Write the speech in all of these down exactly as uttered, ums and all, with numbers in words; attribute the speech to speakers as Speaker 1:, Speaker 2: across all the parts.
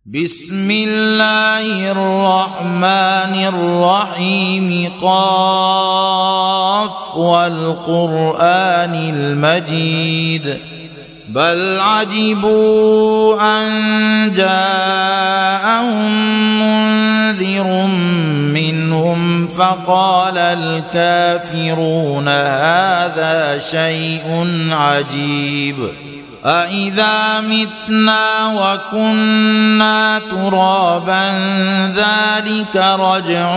Speaker 1: بسم الله الرحمن الرحيم. قاف والقرآن المجيد. بل عجبوا أن جاءهم منذر منهم فقال الكافرون هذا شيء عجيب. أإذا متنا وكنا ترابا ذلك رجع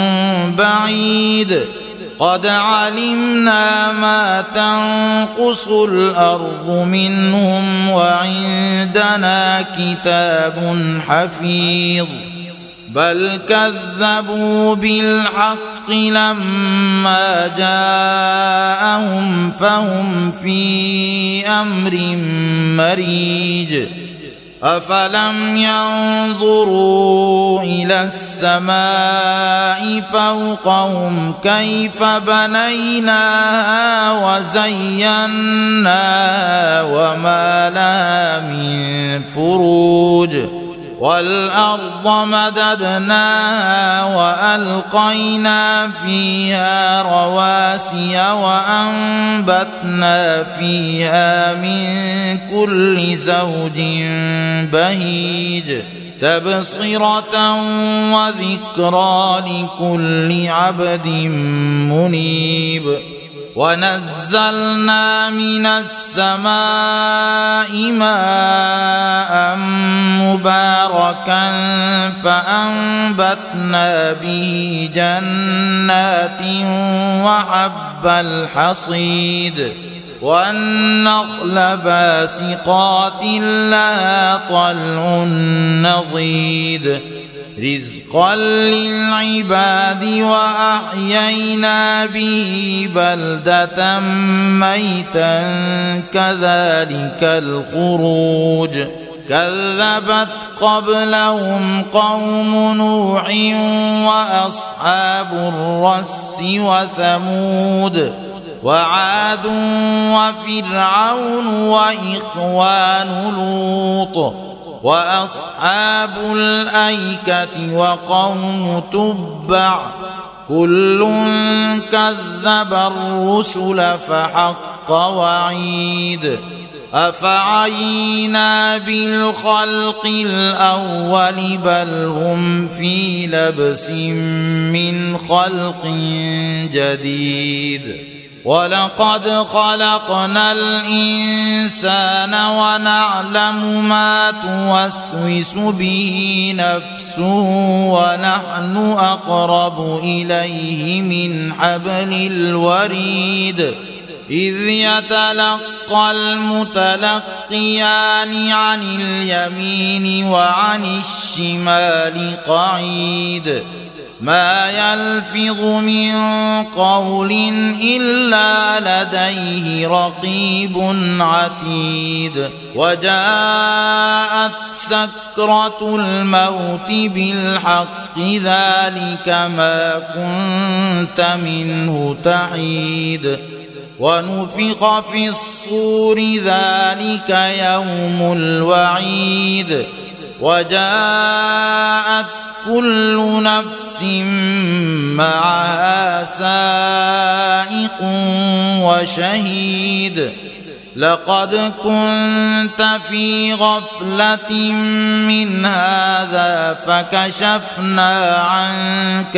Speaker 1: بعيد. قد علمنا ما تنقص الأرض منهم وعندنا كتاب حفيظ. بل كذبوا بالحق لما جاءهم فهم في أمر مريج. أفلم ينظروا إلى السماء فوقهم كيف بنيناها وزيناها وما لها من فروج. والأرض مددناها وألقينا فيها رواسي وأنبتنا فيها من كل زوج بهيج. تبصرة وذكرى لكل عبد منيب. ونزلنا من السماء ماء مباركا فأنبتنا به جنات وحب الحصيد. والنخل باسقات لها طلع نضيد. رزقا للعباد وأحيينا به بلدة ميتا كذلك الخروج. كذبت قبلهم قوم نوح وأصحاب الرس وثمود وعاد وفرعون وإخوان لوط وأصحاب الأيكة وقوم تبع كل كذب الرسل فحق وعيد. أفعينا بالخلق الأول بل هم في لبس من خلق جديد. ولقد خلقنا الإنسان ونعلم ما توسوس به نفسه ونحن أقرب إليه من حبل الوريد. إذ يتلقى المتلقيان عن اليمين وعن الشمال قعيد. ما يلفظ من قول إلا لديه رقيب عتيد. وجاءت سكرة الموت بالحق ذلك ما كنت منه تحيد. ونفخ في الصور ذلك يوم الوعيد. وجاءت كل نفس معها سائق وشهيد. لقد كنت في غفلة من هذا فكشفنا عنك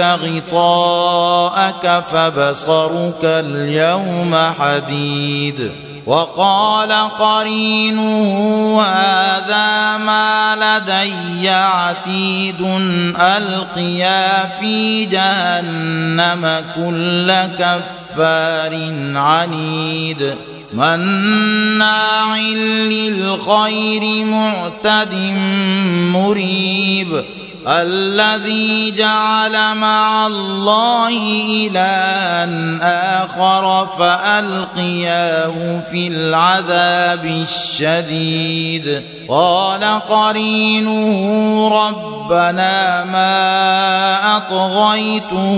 Speaker 1: غطاءك فبصرك اليوم حديد. وقال قرينه هذا ما لدي عتيد. ألقيا في جهنم كل كفار عنيد. مناع للخير معتد مريب. الذي جعل مع الله إلها آخر فألقياه في العذاب الشديد. قال قرينه ربنا ما أطغيته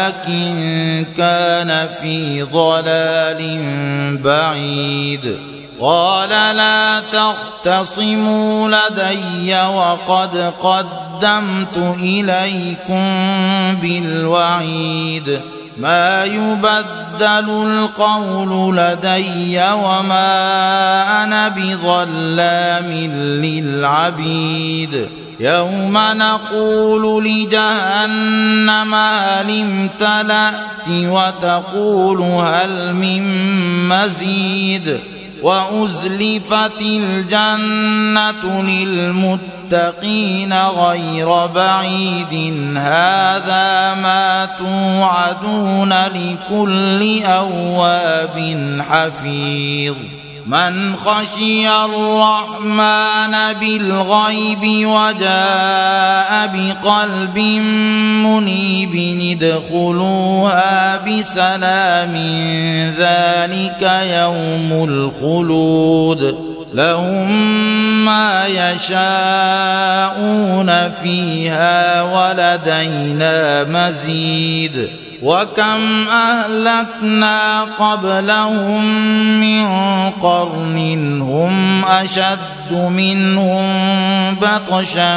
Speaker 1: ولكن كان في ضلال بعيد. قال لا تختصموا لدي وقد قدمت إليكم بالوعيد ما يبدل القول لدي وما أنا بظلام للعبيد يوم نقول لجهنم هل امتلأت وتقول هل من مزيد وأزلفت الجنة للمتقين غير بعيد هذا ما توعدون لكل أواب حفيظ من خشي الرحمن بالغيب وجاء بقلب منيب ادخلوها بسلام ذلك يوم الخلود لهم ما يشاءون فيها ولدينا مزيد وكم أهلكنا قبلهم من قرن هم أشد منهم بطشا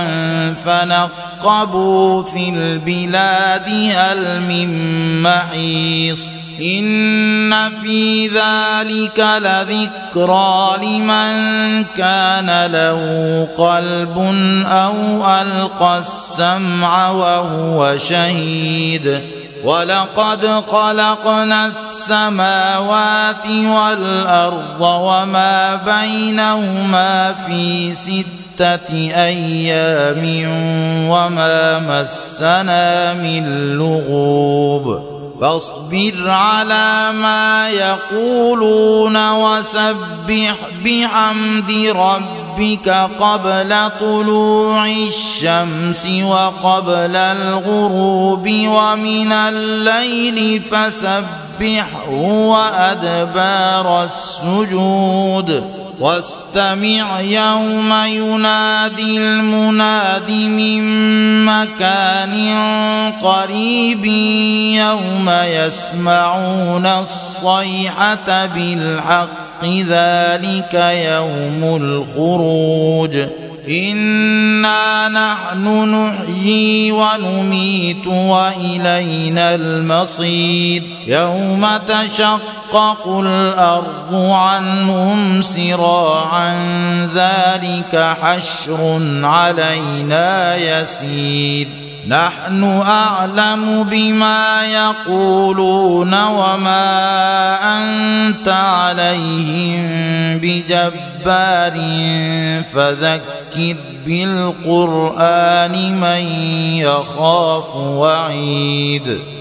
Speaker 1: فنقبوا في البلاد هل من محيص إن في ذلك لذكرى لمن كان له قلب أو ألقى السمع وهو شهيد ولقد خلقنا السماوات والأرض وما بينهما في ستة أيام وما مسنا من لغوب فاصبر على ما يقولون وسبح بحمد ربك قبل طلوع الشمس وقبل الغروب ومن الليل فسبحه وأدبار السجود واستمع يوم ينادي المناد من مكان قريب يوم يسمعون الصيحة بالحق ذلك يوم الخروج إنا نحن نحيي ونميت وإلينا المصير يوم تشقق الأرض عنهم سراعا ذلك حشر علينا يسير نحن أعلم بما يقولون وما أنت عليهم بجبار فذكر بالقرآن من يخاف وعيد